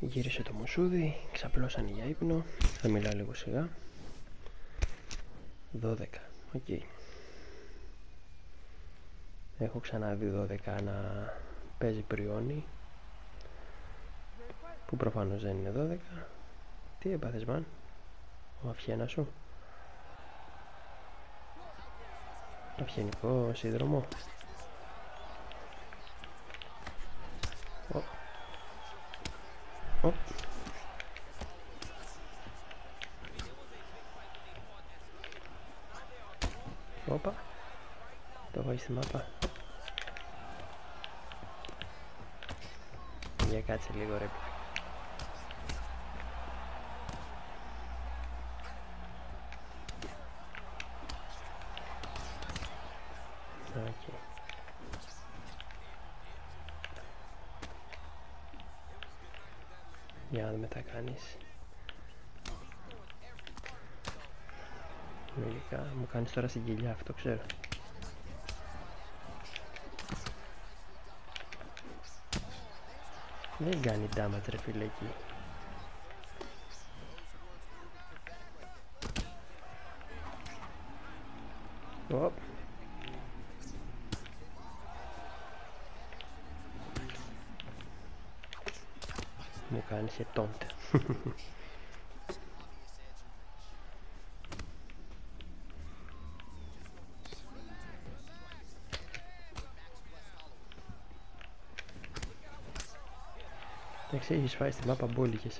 Γύρισε το μουσούδι, ξαπλώσανε για ύπνο. Θα μιλάω λίγο σιγά. 12, οκ. Έχω ξαναδεί 12 να παίζει πριόνι, που προφανώς δεν είναι 12. Τι έπαθες, μαν? Ο αυχένα σου? Αυχενικό σύνδρομο? Όπα, το έχω στη μάπα. Για κάτσε λίγο ρε. Okay. Για να δούμε τι θα κάνεις. Λογικά μου κάνεις τώρα στην κοιλιά, αυτό ξέρω. Δεν κάνει damage ρε φίλε εκεί. Οπ. Μου κάνει σε τόντε. Εντάξει, έχεις φάει στη μάπα μπόλικες,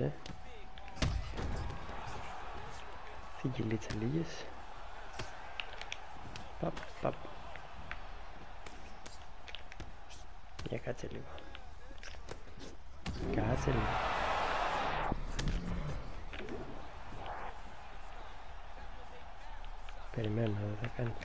Την κυλίτσα λίγες. Παπ, παπ. Για κάτσε λίγο. Κάτσε λίγο. Περιμένω, δεν θα κάνει.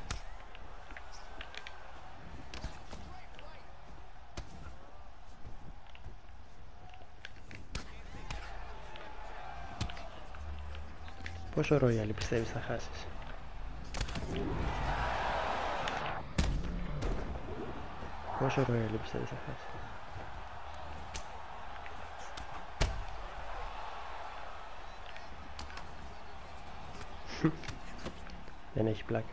Πόσο Royal πιστεύεις θα χάσεις? Πόσο Royal πιστεύεις θα χάσεις? Δεν έχει πλάκα.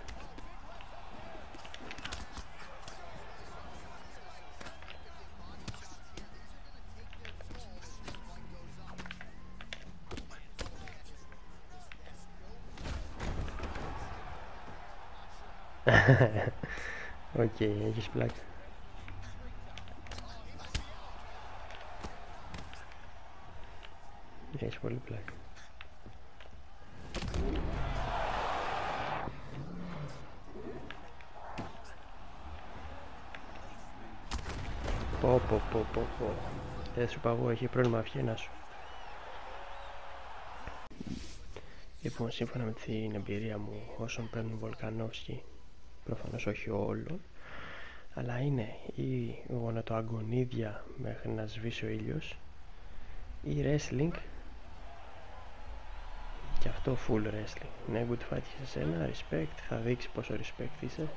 Οκ, έχεις πλάκα. Έχεις πολύ πλάκα. Πω. Δεν σου παγώ, έχει πρόβλημα αυχένα σου. Λοιπόν, σύμφωνα με την εμπειρία μου όσων παίρνουν Volkanovski, προφανώς όχι όλων, αλλά είναι ή γονατοαγωνίδια μέχρι να σβήσει ο ήλιος, ή wrestling, και αυτό full wrestling. Ναι, good fight σε σένα, respect, θα δείξει πόσο respect είσαι.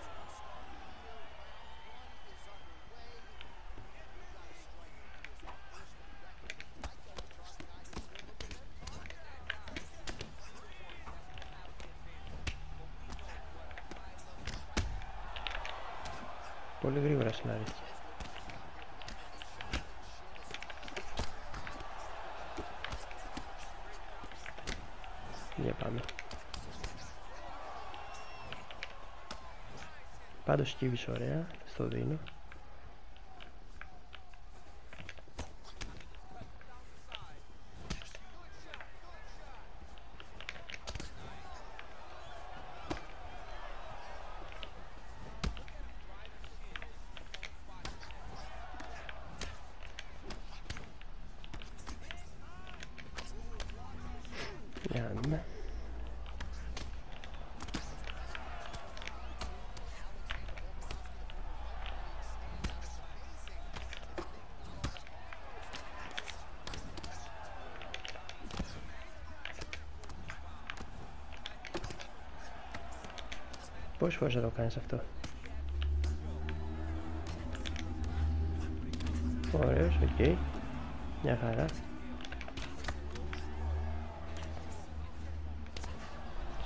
Πολύ γρήγορα συναρίστηκες. Για πάμε. Πάντως σκύβεις ωραία, στο δίνω. Για να δούμε. Πόσες φορές θα το κάνεις αυτό? Ωραίος, οκ. Μια χαρά.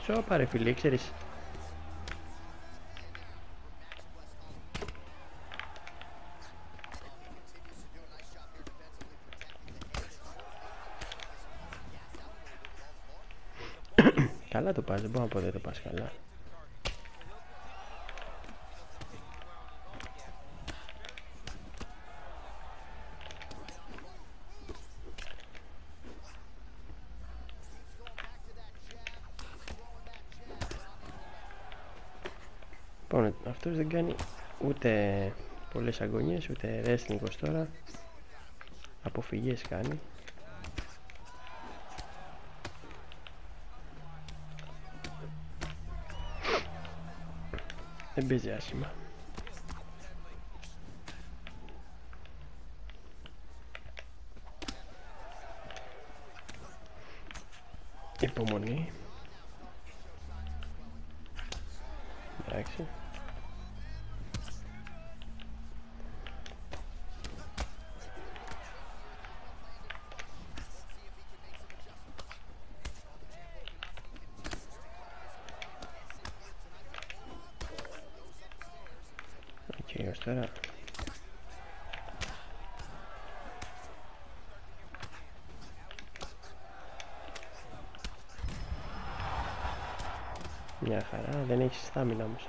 Σώπα ρε φίλε, ξέρεις. Καλά το πας, δεν μπορώ να πω δεν το πας καλά. Λοιπόν, αυτός δεν κάνει ούτε πολλές αγωνίες, ούτε wrestling τώρα. Αποφυγές κάνει. Δεν παίζει άσχημα. Υπομονή. Εντάξει. Οκ, ως τώρα. Μια χαρά, δεν έχεις στάμινα όμως,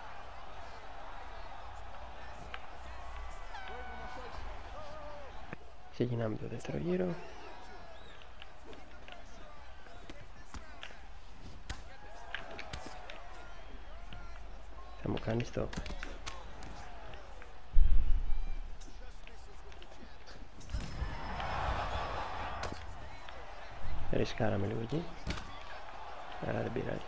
Ξεκινάμε το δεύτερο γύρο. Θα μου κάνεις το... Ρισκάραμε λίγο εκεί, αλλά δεν πειράζει.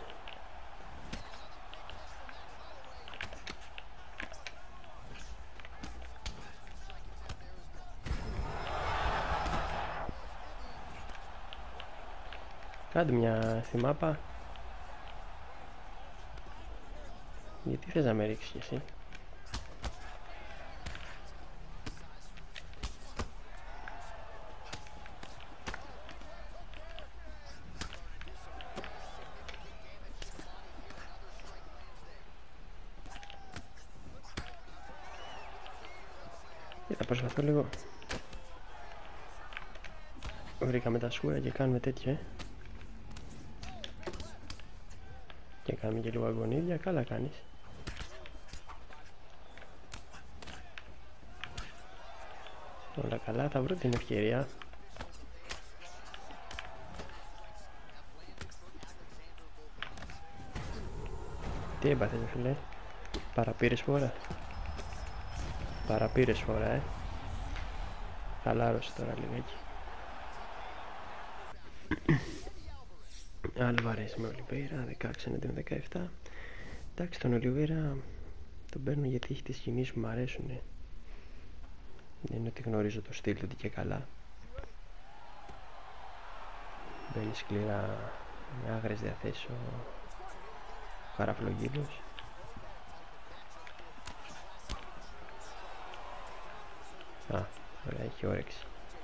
Κάντε μια στη μάπα. Γιατί θες να με ρίξεις κι εσύ? Θα προσπαθώ λίγο. Βρήκαμε τα σκούρα και κάνουμε τέτοιο, Και κάνουμε και λίγο αγωνίδια, καλά κάνεις. Όλα καλά, θα βρω την ευκαιρία. Τι έπαθες φίλε? Παραπήρες φορά? Παραπήρες φορά, Χαλάρωσε τώρα λιγάκι. Άλβαρες με Ολιβέιρα, 16-17. Εντάξει, τον Ολιβέιρα τον παίρνω γιατί έχει τις κινήσεις που μου αρέσουν. Δεν είναι ότι γνωρίζω το στυλ του και καλά. Μπαίνει σκληρά με άγρες διαθέσεις ο Χαραφλογίλος. Α, ωραία, έχει όρεξη.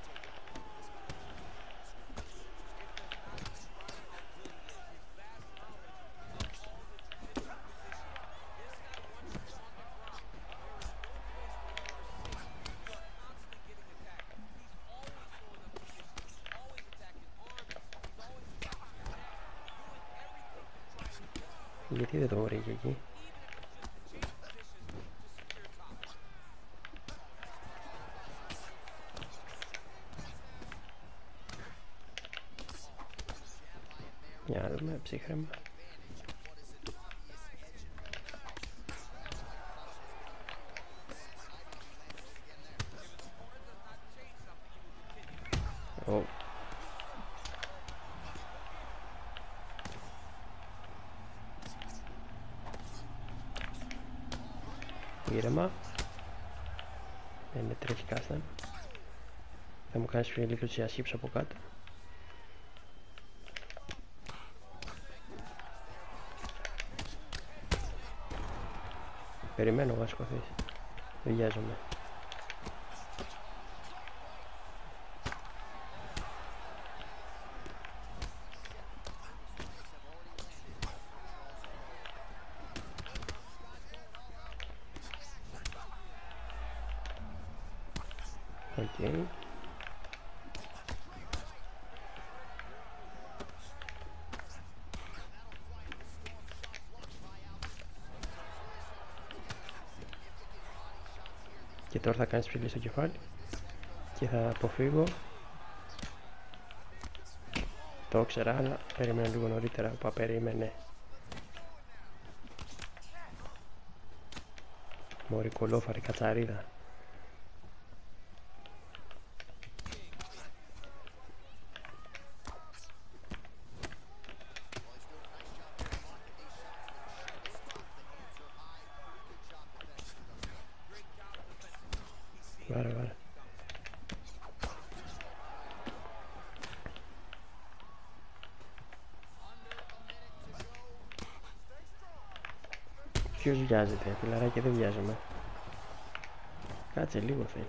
Γιατί δεν το βρήκε εκεί? Για να δούμε ψύχρεμα. Oh. Ήρεμα. Δεν με τρέχει κάστα. Θα μου κάνεις λίγο τις ασύψεις από κάτω. Περιμένω να σκοθείς. Δεν βιάζομαι. Οκ. Και τώρα θα κάνεις ψηλή στο κεφάλι και θα αποφύγω. Το ήξερα, αλλά περίμενα λίγο νωρίτερα που περίμενε. Μωρή κολόφαρη κατσαρίδα. Βάρα. Ποιος βιάζεται, φιλαράκι, δεν βιάζομαι. Κάτσε λίγο θέλει.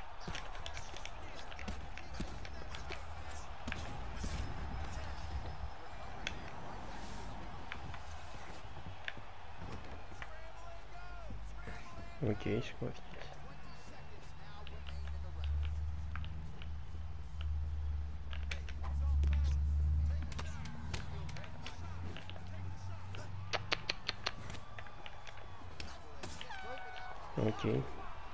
Οκ, σηκώθηκες. Οκ.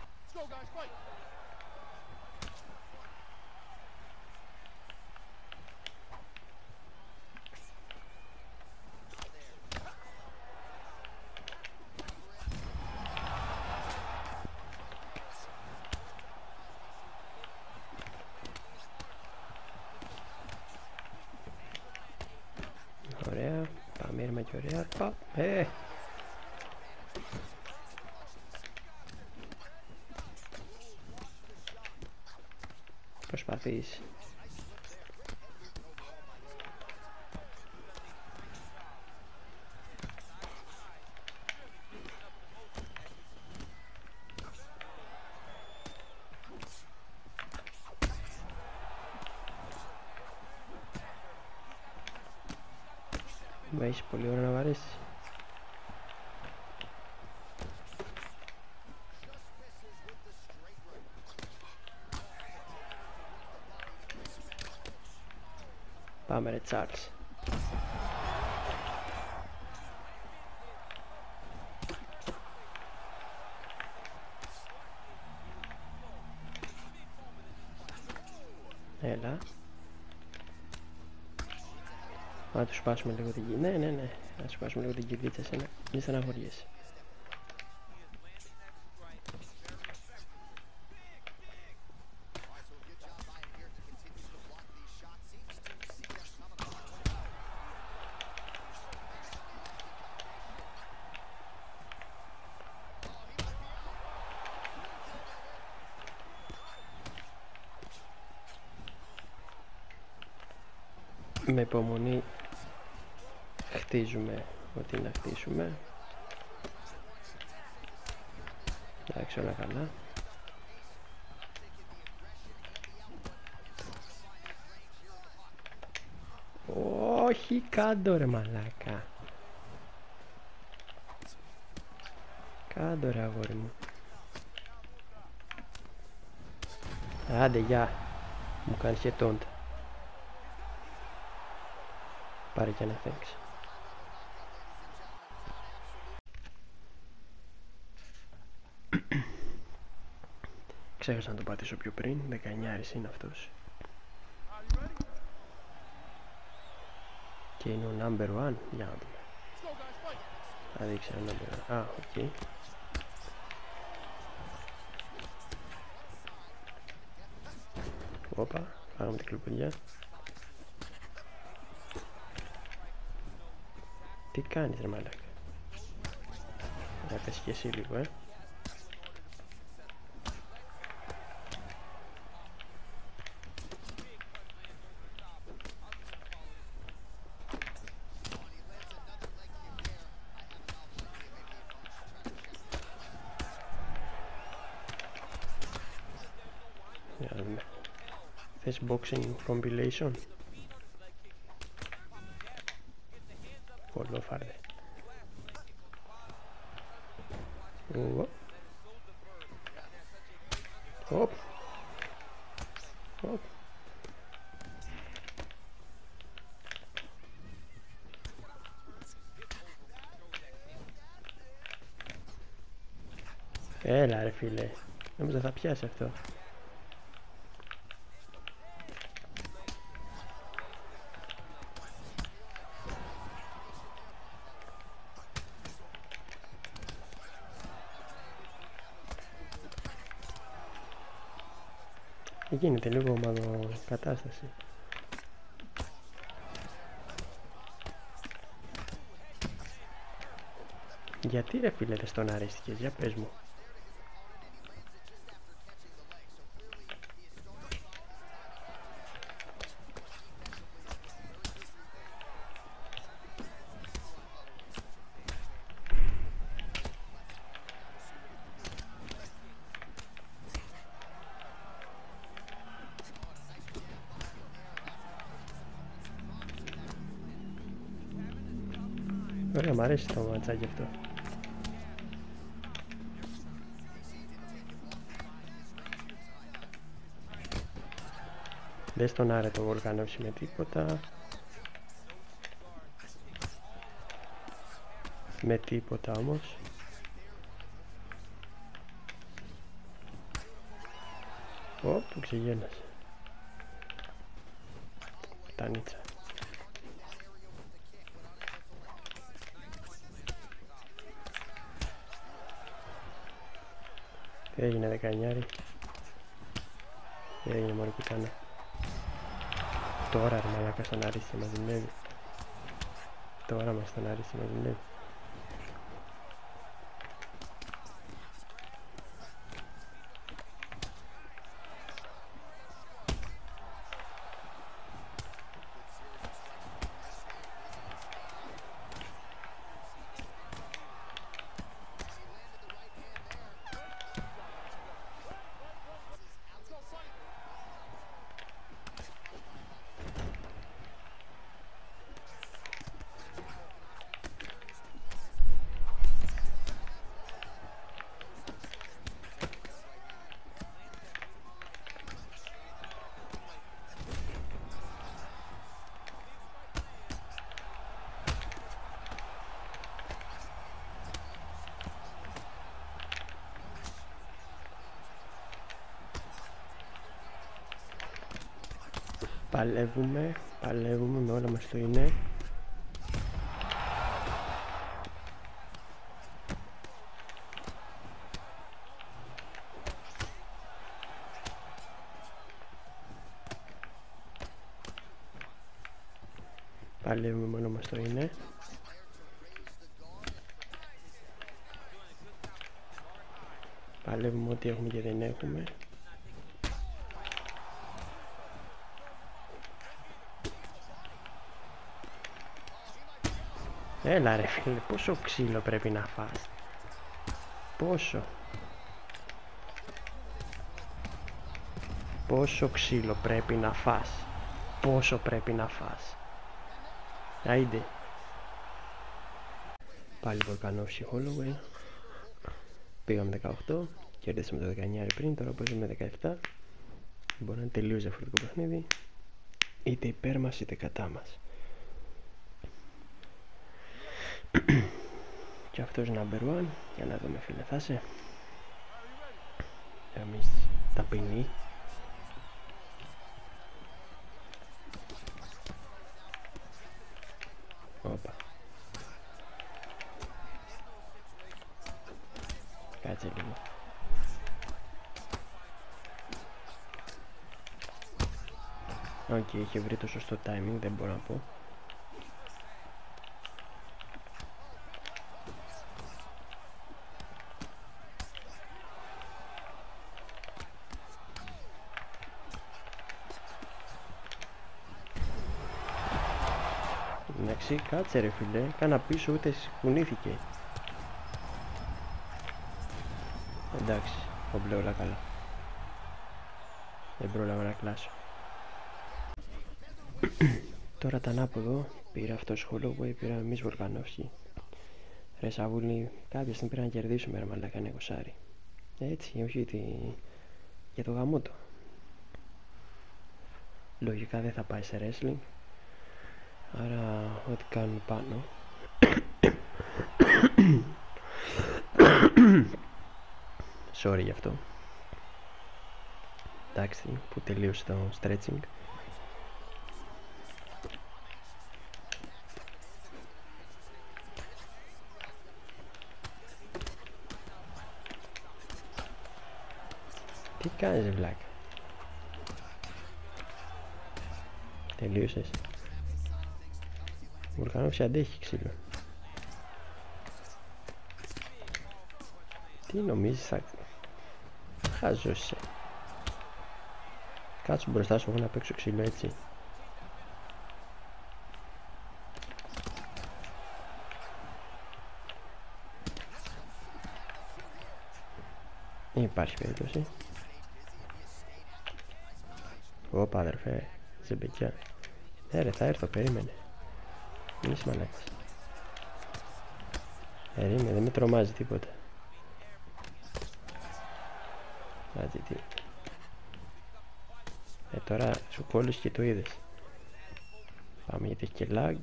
Ωραία, πάμε ήρμα και ωραία. Προσπαθείς. Μα έχεις πολύ ώρα να βαρέσεις. Πάμε ρε Τσάρλς. Έλα. Να του σπάσουμε λίγο την κυλίτσα. Ναι. Να σπάσουμε λίγο την κυλίτσα σένα. Μη στεναχωριέσαι. Με υπομονή χτίζουμε ό,τι να χτίσουμε. Εντάξει, όλα καλά. Όχι, κάντο ρε μαλάκα. Κάντο ρε αγόρι μου. Άντε γεια. Μου κάνεις και τόντα. Πάρε και ένα thanks. Ξέχασα να το πατήσω πιο πριν. 19 είναι αυτός. Και είναι ο number one. Για να δούμε. Θα δείξει ένα number one. Α, οκ. Όπα, φάγαμε την κλουκουδιά. Τι κάνεις ρε μαλάκα. Να πες και εσύ λίγο Για να δούμε. Θες boxing compilation. Κολόφαρδε. Οπ. Οπ. Έλα ρε φίλε, νόμιζα θα πιάσει αυτό. Γίνεται λίγο ομαδο κατάσταση. Γιατί ρε φίλε δεν τον αρέστηκες, για πες μου. Ωραία, μ' αρέσει το ματσάκι αυτό. Δεν στον άρε το Βολκανόφσκι με τίποτα. Με τίποτα όμως. Που ξεγέλασε. Τανίτσα. Τι έγινε 19. Τι έγινε μωρή πουτάνα. Τώρα ρε μαλάκα στον Άριστη μας δουλεύει. Τώρα μας στον Άριστη μας δουλεύει. Παλεύουμε με όλα μας το είναι. Παλεύουμε με όλα μας το είναι. Παλεύουμε ό,τι έχουμε και δεν έχουμε. Έλα ρε φίλε, πόσο ξύλο πρέπει να φας. Πόσο ξύλο πρέπει να φας. Πόσο πρέπει να φας. Άιντε. Πάλι Βολκανόφσκι Holloway. Πήγαμε 18. Κέρδισαμε το 19 πριν, τώρα παίζουμε 17. Μπορεί να είναι τελείως διαφορετικό παιχνίδι. Είτε υπέρ μας είτε κατά μας. Και αυτός number one. Για να δούμε φίλε, θα είσαι. Εμείς ταπεινοί. Όπα. Κάτσε λίγο. Οκ, είχε βρει το σωστό timing, δεν μπορώ να πω. Εντάξει, κάτσε ρε φίλε, κάνα πίσω ούτε κουνήθηκε. Εντάξει, κομπλέ όλα καλά. Δεν πρόλαβα να κλάσω. Τώρα τα ανάποδο, πήρα αυτός Holloway, πήρα εμείς Βολκανόφσκι. Ρε Σαβούλη, κάποια στιγμή πρέπει να κερδίσουμε ρε μαλάκα, είναι 20. Έτσι, όχι για το γαμότο. Λογικά δεν θα πάει σε wrestling. Άρα ό,τι κάνουν πάνω. Sorry γι' αυτό. Εντάξει, που τελείωσε το stretching. Τι κάνεις βλάκα? Τελείωσες? Ο Βουλκανόφ αντέχει ξύλο. Τι νομίζεις θα... Χάζος είσαι. Κάτσου μπροστά σου, εγώ να παίξω ξύλο έτσι. Δεν υπάρχει περίπτωση. Ωπα αδερφέ, ζεμπεκιά. Ναι ρε, θα έρθω, περίμενε. Μην είσαι μαλάκας. Περίμενε, δεν με τρομάζει τίποτα. Άτσι τι. Τώρα σου κόλλησε και το είδες. Πάμε γιατί έχει και lag.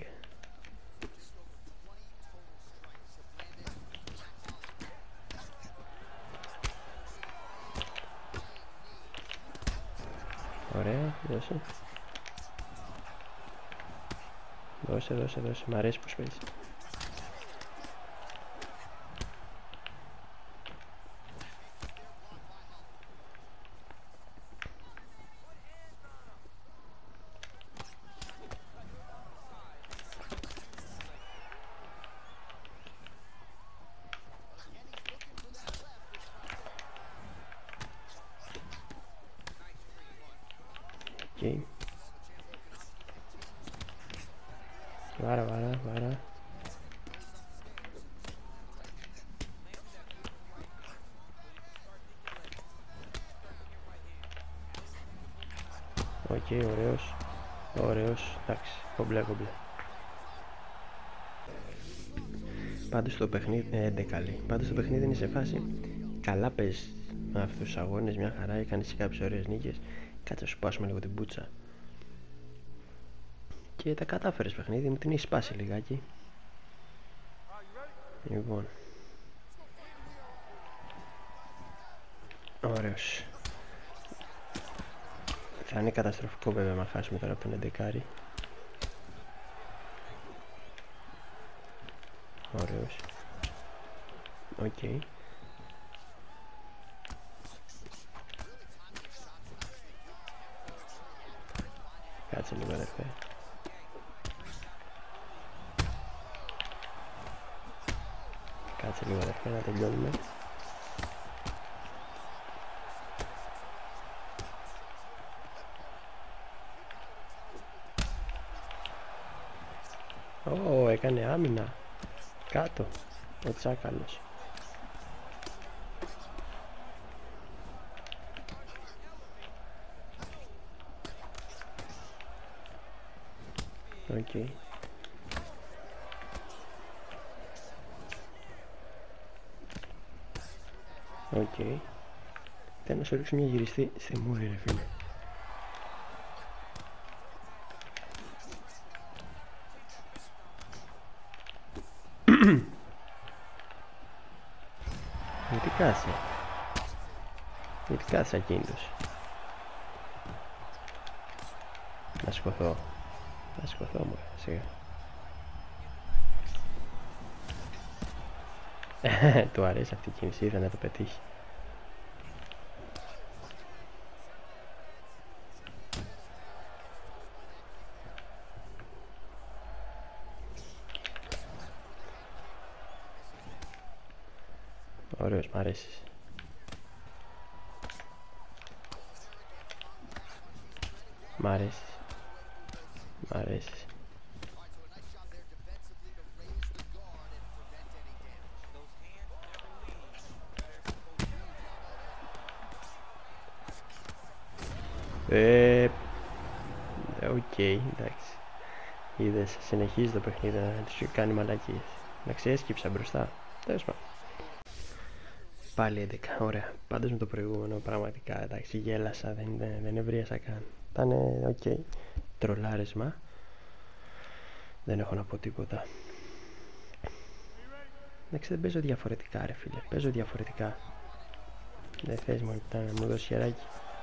Ωραία, δώσε. Δώσε, μ' αρέσει πως παίζει. Okay. Βάρα. Οκ, ωραίος, εντάξει, κομπλέ. Πάντως το παιχνίδι, 11 λέει. Πάντως το παιχνίδι είναι σε φάση. Καλά παίζεις με αυτούς τους αγώνες, μια χαρά, έκανες και κάποιες ωραίες νίκες. Κάτσε να σου πάσουμε λίγο την πουτσα. Και τα κατάφερες παιχνίδι, μου την έχει σπάσει λιγάκι. Λοιπόν. Ωραίος. Θα είναι καταστροφικό βέβαια να χάσουμε τώρα από τον 11. Ωραίος. Οκ. Κάτσε λίγο αδερφέ. Κάτσε λίγο αδερφέ να τελειώνουμε. Ω, έκανε άμυνα. Κάτω. Ο τσάκαλος. Οκ. Οκ. Θέλω να σου ρίξω μια γυριστή στη μούρη ρε φίλε. Γιατί κάτσε ακίνητος. Να σκοθώ μου σιγά. Του αρέσει αυτή η κίνηση, ήθελε να το πετύχει. Ωραίος, μ' αρέσεις. Μ' αρέσεις. Οκ, εντάξει. Είδες, συνεχίζει το παιχνίδι να τους κάνει μαλακίες. Εντάξει, έσκυψα μπροστά. Τέλος πάντων. Πάλι 11, ωραία. Πάντως με το προηγούμενο πραγματικά, εντάξει, γέλασα, δεν ευρίασα καν. Ήταν οκ. Τρολάρισμα. Δεν έχω να πω τίποτα. Εντάξει, δεν παίζω διαφορετικά, ρε φίλε. Παίζω διαφορετικά. Δεν θες μου να μου δώσει χεράκι.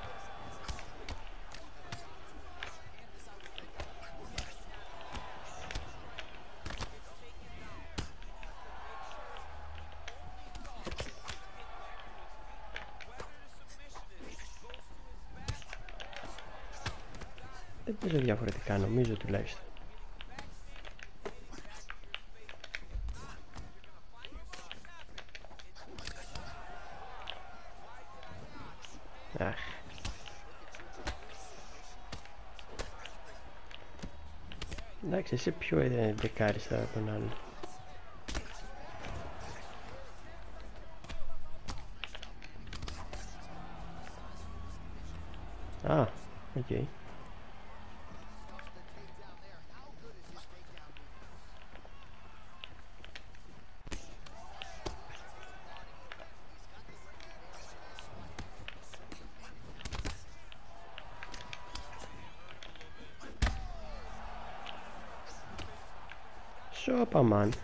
Δεν παίζω διαφορετικά, νομίζω τουλάχιστον. Αχ. Εντάξει, εσύ πιο δεκάριστα από τον άλλο. Α, οκ. Σώπα, μαν.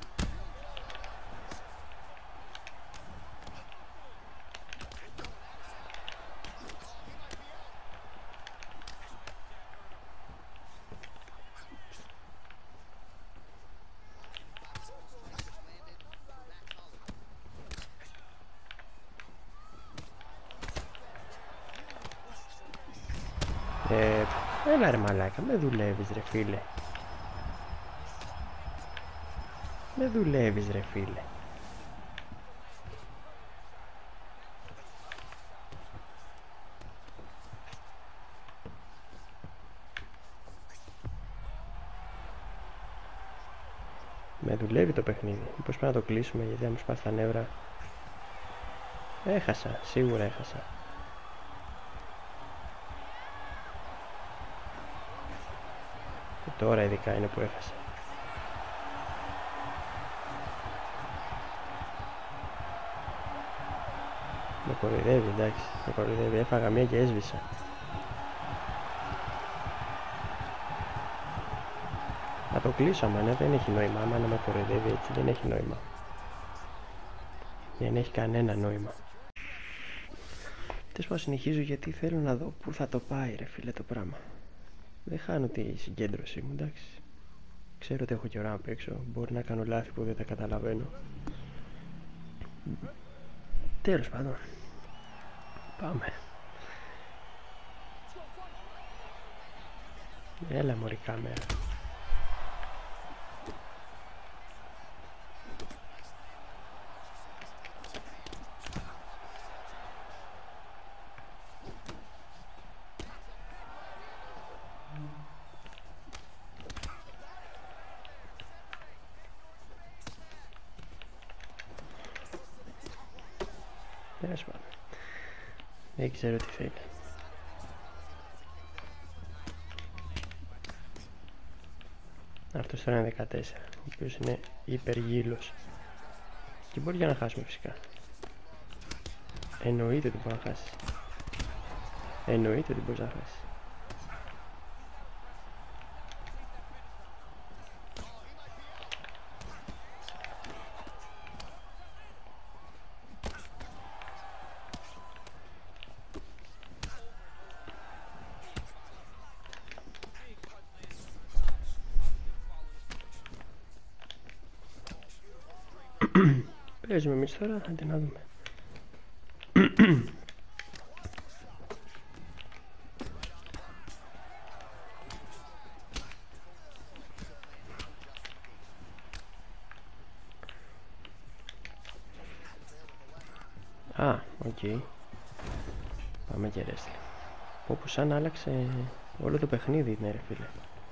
Έλα ρε μαλάκα, με δουλεύεις ρε φίλε. Με δουλεύεις ρε φίλε. Με δουλεύει το παιχνίδι. Μήπως πρέπει να το κλείσουμε γιατί θα μου σπάσει τα νεύρα. Έχασα, σίγουρα έχασα. Και τώρα ειδικά είναι που έχασα. Με κοροϊδεύει, εντάξει, με κοροϊδεύει. Έφαγα μία και έσβησα. Θα το κλείσω, άμα ναι, δεν έχει νόημα. Άμα να με κοροϊδεύει έτσι, δεν έχει νόημα. Δεν έχει κανένα νόημα. Τέλος πάντων, συνεχίζω γιατί θέλω να δω πού θα το πάει ρε φίλε το πράγμα. Δεν χάνω τη συγκέντρωσή μου, εντάξει. Ξέρω ότι έχω και ώρα να παίξω. Μπορεί να κάνω λάθη που δεν τα καταλαβαίνω. Τέλος πάντων. Πάμε. Έλα μωρή κάμερα. Τέλος πάντων. Δεν ξέρω τι θέλει. Αυτός τώρα είναι 14, ο οποίος είναι υπεργύλος. Και μπορεί να χάσουμε φυσικά. Εννοείται ότι μπορεί να χάσει. Εννοείται ότι μπορεί να χάσει. Παίζουμε εμείς τώρα, άντε να δούμε. Α, οκ. Πάμε και ρέσλι. Όπως σαν άλλαξε όλο το παιχνίδι, ναι ρε φίλε.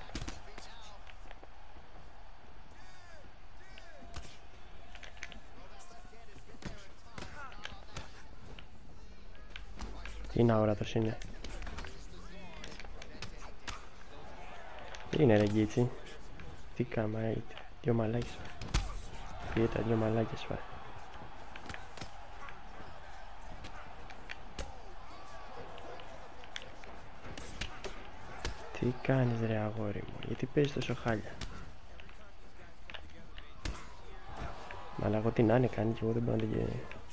Είναι αόρατος είναι. Είναι ρε γκίτσι. Τι κάμα, δυο μαλάκες. Πήγε τα δυο μαλάκες φάει. Τι κάνεις ρε αγόρι μου, γιατί παίζεις τόσο χάλια? Αλλά εγώ τι να είναι κάνει και εγώ δεν μπορώ να την...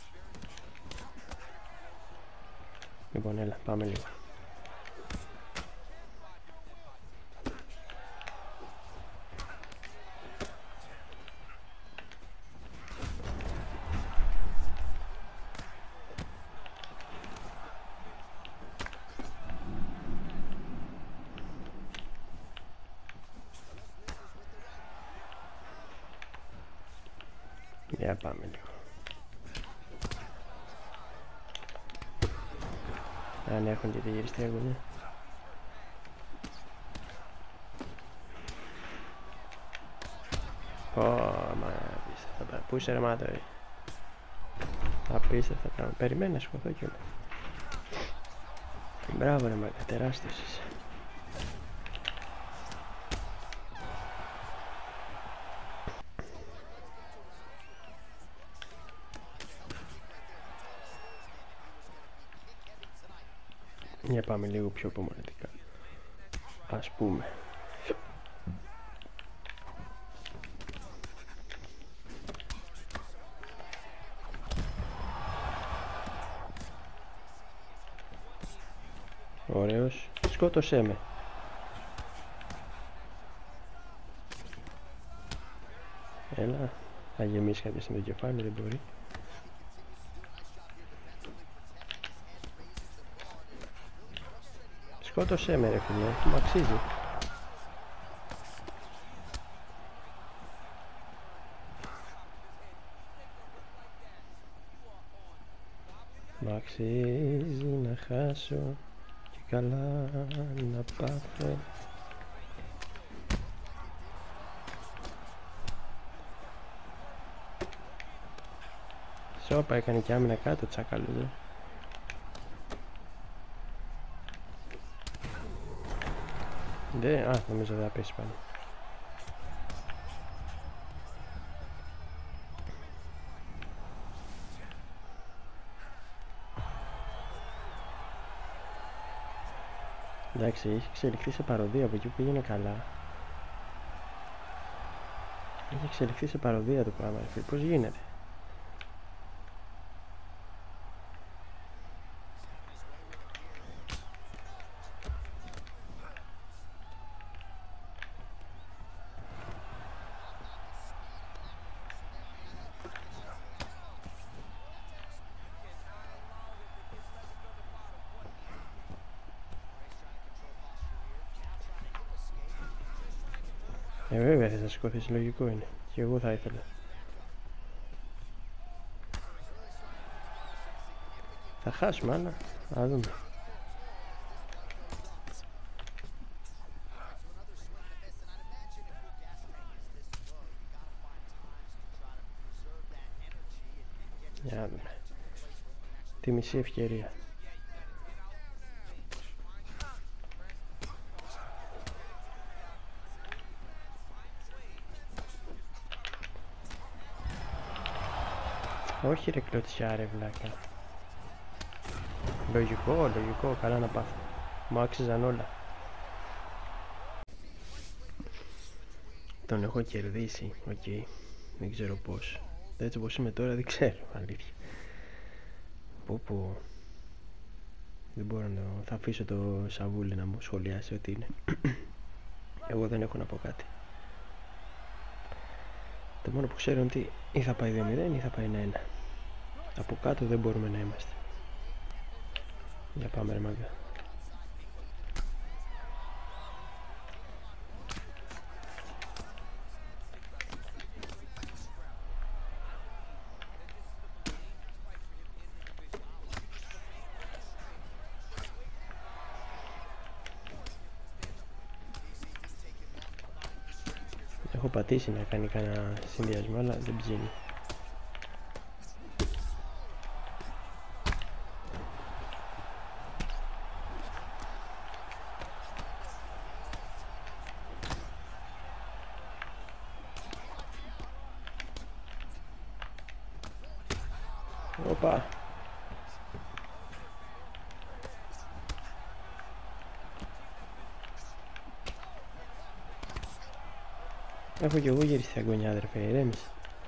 Λοιπόν, έλα, πάμε λίγο. Για πάμε λίγο. Αν έχουν και τη γυριστή αγωνία. Μα απίστευτα. Πού είσαι ρε μάτω? Απίστευτα πράγματα. Περιμένει να σκοθώ κιόλας. Μπράβο ρε μάκα, τεράστιος είσαι. Για πάμε λίγο πιο υπομονετικά. Ας πούμε. Ωραίος. Σκότωσέ με. Έλα. Θα γεμίσει κάποια στην το κεφάλι, δεν μπορεί. Σκότωσέ με ρε φίλε, μου αξίζει. Μ' αξίζει να χάσω και καλά να πάθω. Σόπα έκανε και άμυνα κάτω, τσάκαλο. Νομίζω δεν θα πέσει πάνω. Εντάξει, έχει εξελιχθεί σε παροδία από εκεί που πήγαινε καλά. Έχει εξελιχθεί σε παροδία το πράγμα, πώς γίνεται? Βέβαια θες να σηκωθείς, λογικό είναι. Και εγώ θα ήθελα. Θα χάσουμε, αλλά να δούμε. Για να δούμε. Τη μισή ευκαιρία. Όχι ρε κλωτσιά ρε βλάκα. Λογικό, καλά να πάθω. Μου άξιζαν όλα. Τον έχω κερδίσει, οκ. Δεν ξέρω πώς. Έτσι όπως είμαι τώρα δεν ξέρω, αλήθεια. Πω. Δεν μπορώ να... Θα αφήσω το Σαβούλη να μου σχολιάσει ό,τι είναι. Εγώ δεν έχω να πω κάτι. Το μόνο που ξέρω είναι ότι ή θα πάει 2-0 ή θα πάει 1-1. Από κάτω δεν μπορούμε να είμαστε. Για πάμε ρε μάγκα. Έχω πατήσει να κάνει κανένα συνδυασμό, αλλά δεν ψήνει. Οπα. Έχω κι εγώ γυρίσει αγωνιά, αδερφέ, ηρέμησε.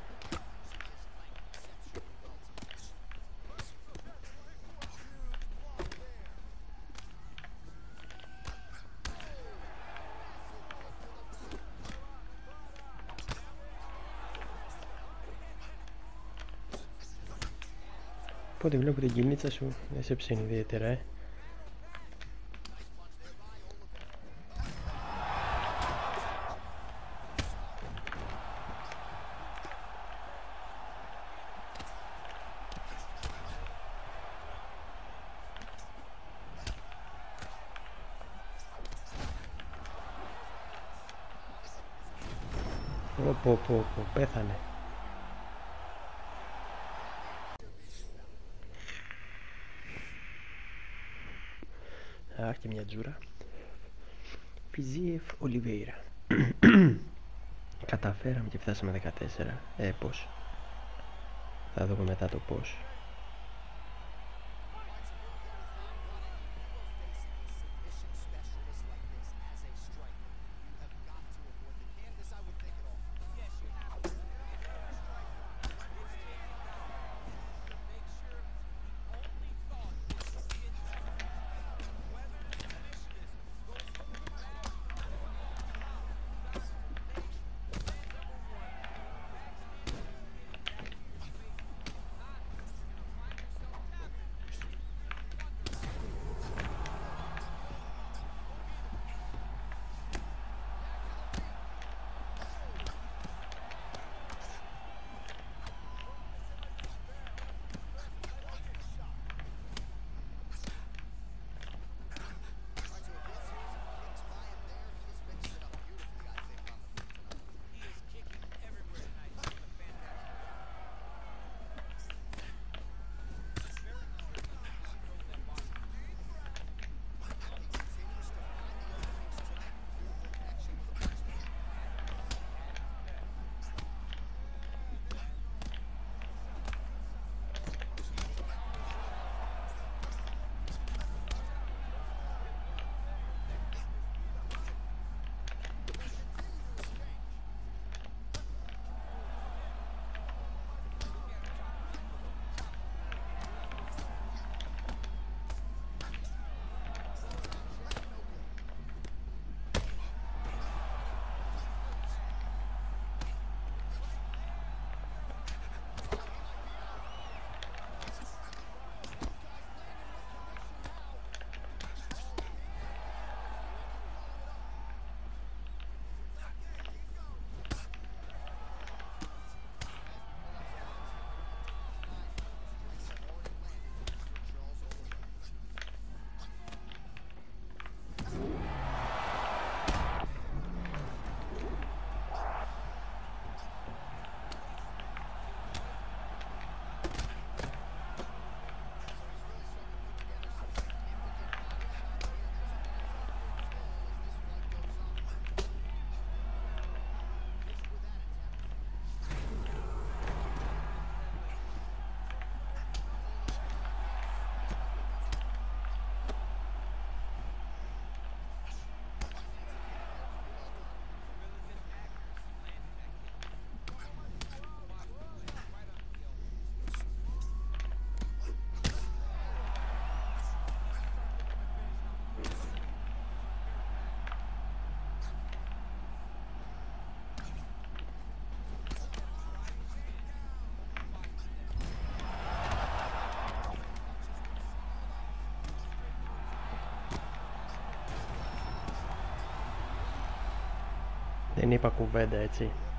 Πότε βλέπω την κινήτσα σου, δεν σε ψήνει ιδιαίτερα, Πω, πέθανε. Αχ, και μια τζούρα. Πιζίεφ Ολιβέιρα. Καταφέραμε και φτάσαμε 14. Πώς. Θα δούμε μετά το πώς. Δεν είπα κουβέντα, έτσι.